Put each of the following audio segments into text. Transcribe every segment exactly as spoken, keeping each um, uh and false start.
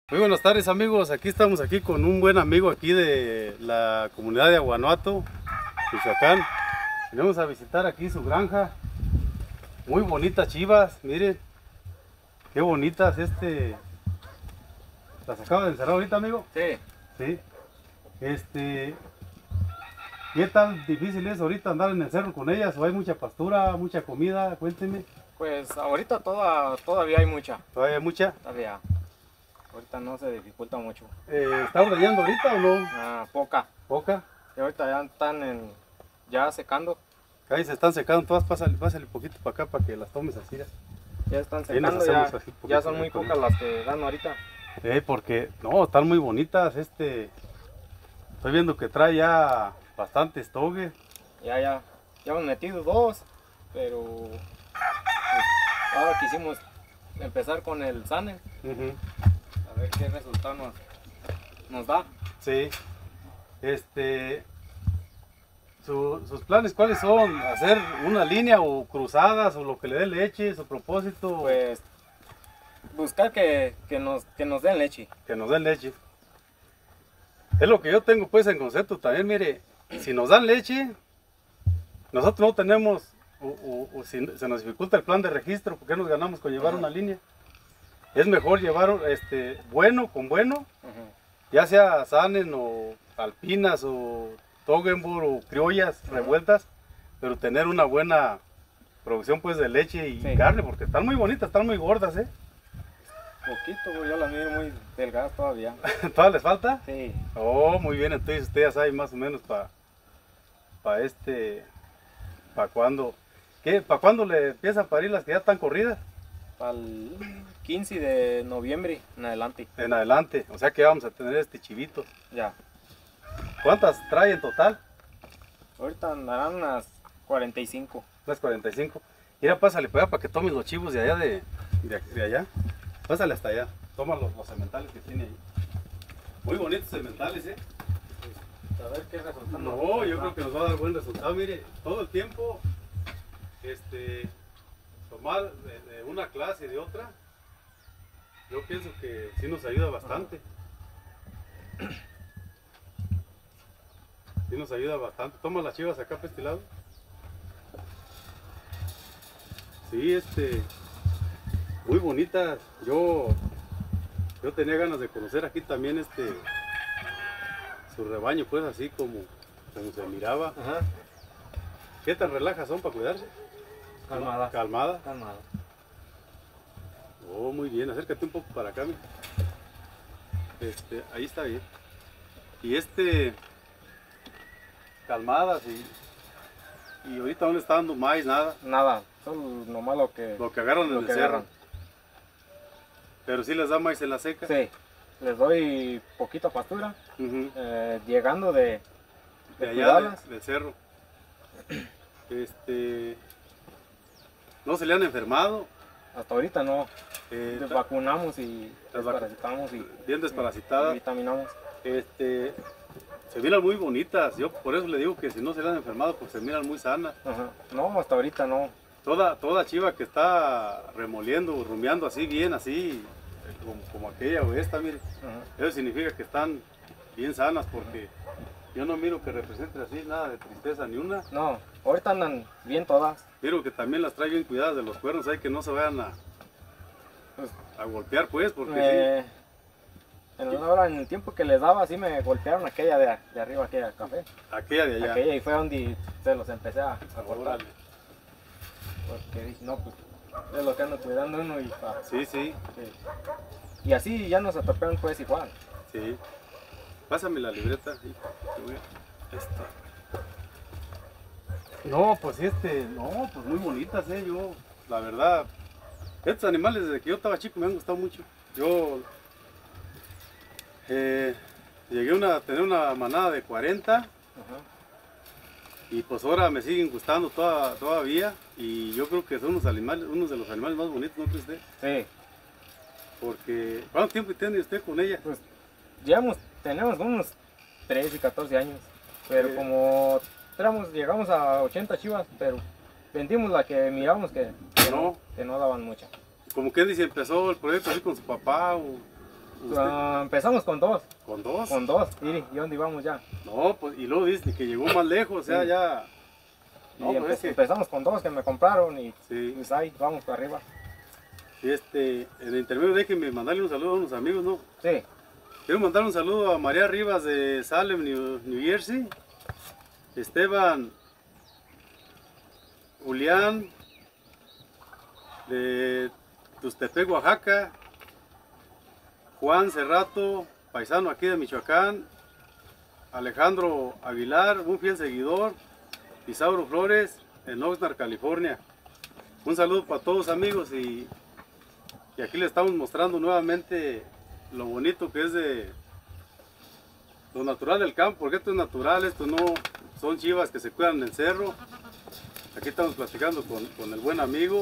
Muy buenas tardes amigos, aquí estamos aquí con un buen amigo aquí de la comunidad de Aguanuato, Michoacán. Venimos a visitar aquí su granja, muy bonitas chivas, miren, qué bonitas. Este, ¿las acaba de encerrar ahorita, amigo? Sí. Sí. Este, ¿qué tan difícil es ahorita andar en el cerro con ellas? ¿O hay mucha pastura, mucha comida? Cuénteme. Pues ahorita toda, todavía hay mucha. ¿Todavía hay mucha? Todavía. Ahorita no se dificulta mucho. Eh, ¿Está ordeñando ahorita o no? Ah, poca. ¿Poca? Y ahorita ya están en, ya secando. Ahí se están secando todas, pásale, pásale un poquito para acá para que las tomes así. Ya están Ahí nos secando, ya, hacemos así poquito ya son de muy todo. pocas las que dan ahorita. Eh, porque, no, están muy bonitas. Este, estoy viendo que trae ya bastantes togues. Ya, ya, ya hemos metido dos, pero pues, ahora quisimos empezar con el Sane, Uh-huh. a ver qué resultado nos, nos da. Sí. Este, su- sus planes, ¿cuáles son? ¿Hacer una línea o cruzadas o lo que le dé leche? ¿Su propósito? Pues buscar que, que, nos, que nos den leche. Que nos den leche. Es lo que yo tengo pues en concepto también. Mire, si nos dan leche, nosotros no tenemos, o, o- o si se nos dificulta el plan de registro, ¿por qué nos ganamos con llevar Ajá. una línea? Es mejor llevar este, bueno con bueno, Ujú. ya sea Sanen o alpinas o Toggenburg o criollas Ajá. revueltas, pero tener una buena producción pues de leche y Sí. carne, porque están muy bonitas, están muy gordas, ¿eh? Poquito, yo las miro muy delgadas todavía. ¿Todavía les falta? Sí. Oh, muy bien, entonces usted ya sabe más o menos para pa este, para cuándo, ¿qué? ¿Para cuándo le empiezan a parir las que ya están corridas? Para el quince de noviembre en adelante. En adelante, o sea que vamos a tener este chivito. Ya. ¿Cuántas trae en total? Ahorita andarán unas cuarenta y cinco. Unas cuarenta y cinco. Mira, pásale para allá para que tomes los chivos de allá de, de, de allá. Pásale hasta allá. Toma los, los sementales que tiene ahí. Muy bonitos sementales, ¿eh? A ver qué resultado. No, yo creo que nos va a dar buen resultado. Mire, todo el tiempo, este, tomar de, de una clase y de otra, yo pienso que sí nos ayuda bastante. Sí nos ayuda bastante. Toma las chivas acá para este lado. Sí, este, muy bonitas. Yo, yo tenía ganas de conocer aquí también este, su rebaño, pues así como, como se miraba. Ajá. ¿Qué tan relajas son para cuidarse? Calmada. Calmada. Calmada. Oh, muy bien, acércate un poco para acá. Mira. Este, ahí está bien. Y este, calmadas y, y ahorita no le está dando maíz, nada. Nada, solo nomás lo que, Lo que agarran en lo el que cerro. agarran. Pero sí les da maíz en la seca. Sí, les doy poquita pastura, Ujú. eh, llegando de, De de allá cuidarlas. de- del cerro. Este, no se le han enfermado. Hasta ahorita no. eh, Les vacunamos y Las vacu- desparasitamos y, bien desparasitadas. y vitaminamos. Este, se miran muy bonitas. Yo por eso le digo que si no se le han enfermado, pues se miran muy sanas. Ajá. No, hasta ahorita no. Toda, toda chiva que está remoliendo, rumiando así bien, así, eh, como, como aquella o esta, mire, Ajá. eso significa que están bien sanas, porque yo no miro que representen así nada de tristeza ni una. No, ahorita andan bien todas. Miro que también las trae bien cuidadas de los cuernos, hay que no se vayan a, Pues, a golpear, pues, porque Eh, en, la hora, en el tiempo que les daba, así me golpearon aquella de, de arriba, aquella café. sí, aquella de allá. Aquella y fue donde se los empecé a, a cortar. Órale. Porque dije, no, pues es lo que ando cuidando uno y pa- Sí, sí, sí. Y así ya nos atropearon pues igual. sí. Pásame la libreta. Sí, te voy a- esta. No, pues este, no, pues muy bonitas, eh, yo, la verdad, estos animales desde que yo estaba chico me han gustado mucho. Yo eh, llegué una- a tener una manada de cuarenta Ajá. y pues ahora me siguen gustando toda- todavía, y yo creo que son unos animales, unos de los animales más bonitos, ¿no cree usted? Sí, Porque, ¿cuánto tiempo tiene usted con ella? pues llevamos, tenemos unos trece y catorce años. Pero Sí. como éramos, llegamos a ochenta chivas, pero vendimos la que miramos que, que No. no, que no daban mucha. Como que dice, empezó el proyecto así con su papá o... usted, Ah, empezamos con dos. ¿con dos? Con dos, mire, ¿y dónde vamos ya? No, pues, y luego dice que llegó más lejos, o sea, Sí. ya... No, Y pues empe- es que... empezamos con dos que me compraron y Sí. pues ahí, vamos para arriba. Este, en el intermedio déjenme mandarle un saludo a unos amigos, ¿no? Sí, Quiero mandar un saludo a María Rivas de Salem, New, New Jersey, Esteban, Julián de Tustepec, Oaxaca, Juan Cerrato, paisano aquí de Michoacán, Alejandro Aguilar, un fiel seguidor, Isauro Flores, en Oxnard, California. Un saludo para todos amigos y, y aquí les estamos mostrando nuevamente lo bonito que es de lo natural del campo, porque esto es natural, esto no son chivas que se cuidan en el cerro. Aquí estamos platicando con, con el buen amigo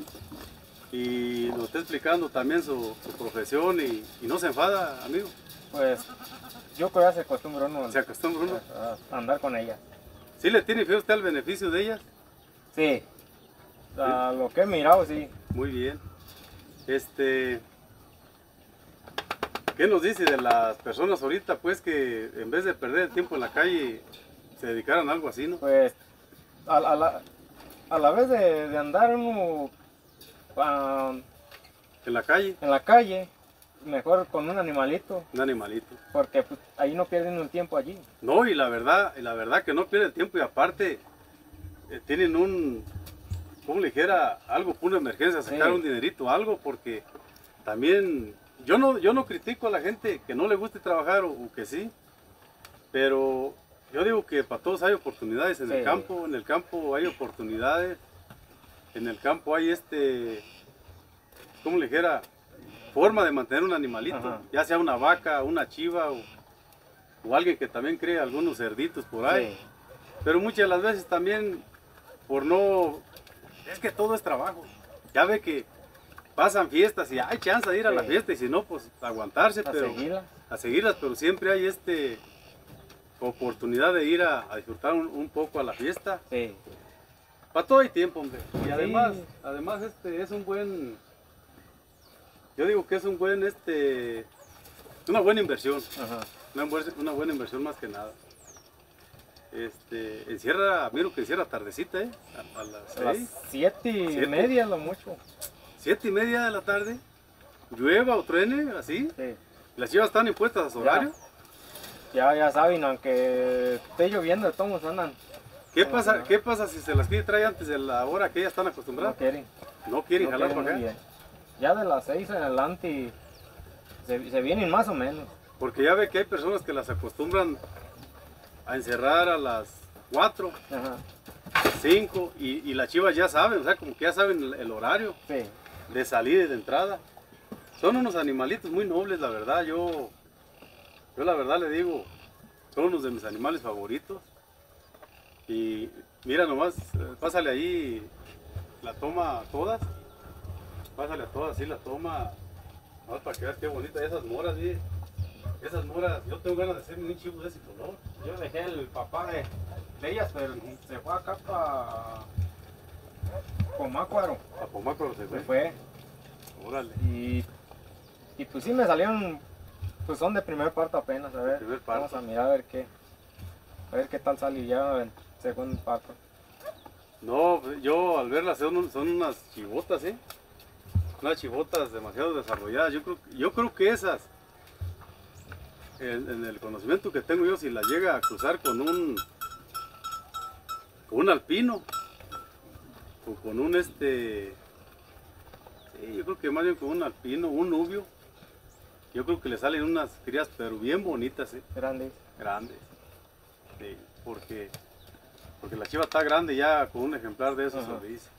y nos está explicando también su, su profesión y, y no se enfada, amigo. pues yo creo que ya se acostumbró uno Se acostumbra uno. a andar con ellas. ¿Sí le tiene fe usted al beneficio de ellas? Sí, a lo que he mirado, sí. Muy bien. Este, ¿qué nos dice de las personas ahorita, pues, que en vez de perder el tiempo en la calle, se dedicaran a algo así, ¿no? Pues a, a la, a la vez de, de andar uno ah, En la calle, en la calle, mejor con un animalito, un animalito. porque pues, ahí no pierden el tiempo allí. No, y la verdad, y la verdad que no pierde tiempo y aparte eh, tienen un, como le dijera, algo por una emergencia, sacar Sí. un dinerito, algo, porque también yo no, yo no critico a la gente que no le guste trabajar o, o que sí, pero yo digo que para todos hay oportunidades en el Sí. campo, en el campo hay oportunidades, en el campo hay este, como le dijera, forma de mantener un animalito, Ajá. ya sea una vaca, una chiva o, o alguien que también crea algunos cerditos por ahí. Sí. Pero muchas de las veces también por no... Es que todo es trabajo. Ya ve que pasan fiestas y hay chance de ir a la Sí. fiesta y si no, pues aguantarse, A pero seguirla. a seguirlas, pero siempre hay este oportunidad de ir a, a disfrutar un, un poco a la fiesta. Sí. Para todo hay tiempo, hombre. Y Sí. además, además este es un buen... Yo digo que es un buen, este... Una buena inversión. Ajá. Una, buen- una buena inversión más que nada. Este, encierra, miro que encierra tardecita, ¿eh? A, a las A las seis, siete y Siete. media lo mucho. siete y media de la tarde. Llueva o truene, así. Sí. Las chivas están impuestas a su Ya. horario. Ya, ya saben, aunque esté lloviendo, de todos modos andan. ¿Qué No, pasa, no. ¿Qué pasa si se las quiere traer antes de la hora que ellas están No acostumbradas? quieren. No quieren no jalar quieren para muy acá. bien. Ya de las seis en adelante se, se vienen más o menos. Porque ya ve que hay personas que las acostumbran a encerrar a las cuatro, Ajá. cinco y, y las chivas ya saben, o sea, como que ya saben el, el horario Sí. de salida y de entrada. Son unos animalitos muy nobles, la verdad. Yo, yo la verdad le digo, son unos de mis animales favoritos. Y mira nomás, eh, pásale ahí la toma a todas. Pásale a todas, sí, la toma. Vamos para que veas qué bonita. Esas moras, ¿sí? Esas moras, yo tengo ganas de hacerme un chivo de ese color. Yo dejé el papá de, de ellas, pero se fue acá para Comácuaro. A Pomácuaro se Se fue. fue. Órale. Y, y pues sí me salieron, pues son de primer parto apenas, a ver. primer parto. Vamos a mirar a ver qué, a ver qué tal sale ya en segundo parto. No, yo al verlas son, un- son unas chivotas, ¿eh? Unas chivotas demasiado desarrolladas. Yo creo, yo creo que esas, en, en el conocimiento que tengo yo, si las llega a cruzar con un, con un alpino, o con un este, sí, yo creo que más bien con un alpino, un nubio, yo creo que le salen unas crías, pero bien bonitas, ¿eh? Grandes. Grandes. Sí, porque, porque la chiva está grande ya con un ejemplar de esos, Ajá. se le dice.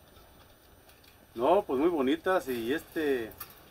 No, pues muy bonitas y este...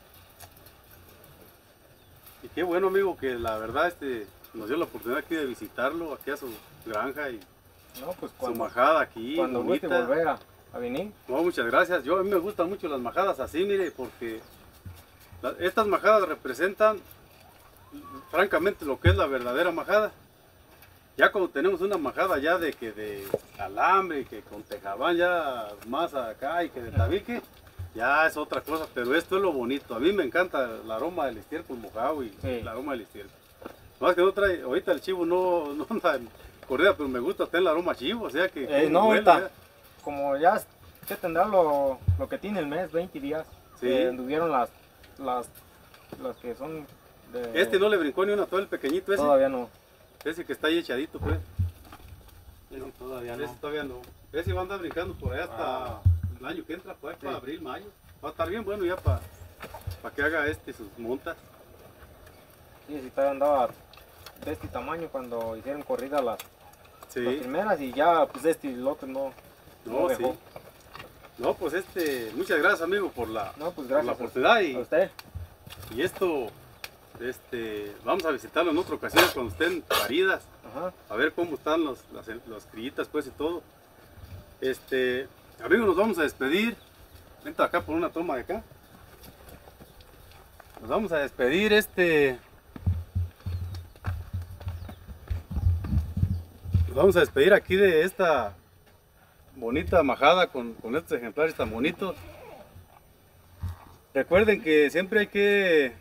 Y qué bueno, amigo, que la verdad este nos dio la oportunidad aquí de visitarlo, aquí a su granja y No, pues su cuando, majada aquí, cuando guste bonita. volver a, a venir. No, muchas gracias. Yo, a mí me gustan mucho las majadas así, mire, porque la- estas majadas representan francamente lo que es la verdadera majada. Ya cuando tenemos una majada ya de que de alambre y que con tejabán ya más acá y que de tabique, ya es otra cosa, pero esto es lo bonito. A mí me encanta el aroma del estiércol mojado y Sí. el aroma del estiércol. Más que no trae, ahorita el chivo no, no anda en corrida, pero me gusta tener el aroma chivo, o sea que... Eh, que no, huele, ahorita, ¿verdad? como ya que tendrá lo, lo que tiene el mes, veinte días, Sí. que anduvieron las, las, las que son de... Este no le brincó ni una, todo el pequeñito ese. Todavía no. Ese que está ahí echadito, pues. Ese todavía Ese no. todavía no. Ese va a andar brincando por allá hasta Ah. el año que entra, pues, Sí. para abril, mayo. Va a estar bien bueno ya para que haga este sus montas. Sí, sí, todavía andaba de este tamaño cuando hicieron corrida las, Sí. las primeras y ya pues este y el otro no, no No, sí. dejó. No, pues este, muchas gracias amigo por la, No, pues por la gracias a- oportunidad a y, usted. y esto, este, vamos a visitarlo en otra ocasión cuando estén paridas, Ajá. a ver cómo están los, las, las crillitas pues y todo. Este, amigos, nos vamos a despedir. Vente acá por una toma de acá. Nos vamos a despedir este. Nos vamos a despedir aquí de esta bonita majada con, con estos ejemplares tan bonitos. Recuerden que siempre hay que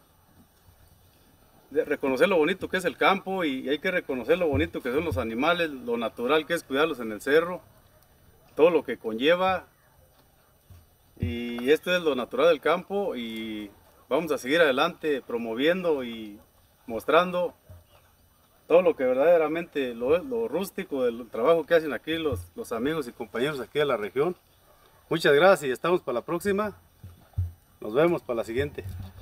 de- reconocer lo bonito que es el campo y hay que reconocer lo bonito que son los animales, lo natural que es cuidarlos en el cerro, todo lo que conlleva. Y esto es lo natural del campo y vamos a seguir adelante promoviendo y mostrando todo lo que verdaderamente lo, lo rústico del trabajo que hacen aquí los, los amigos y compañeros aquí de la región. Muchas gracias y estamos para la próxima. Nos vemos para la siguiente.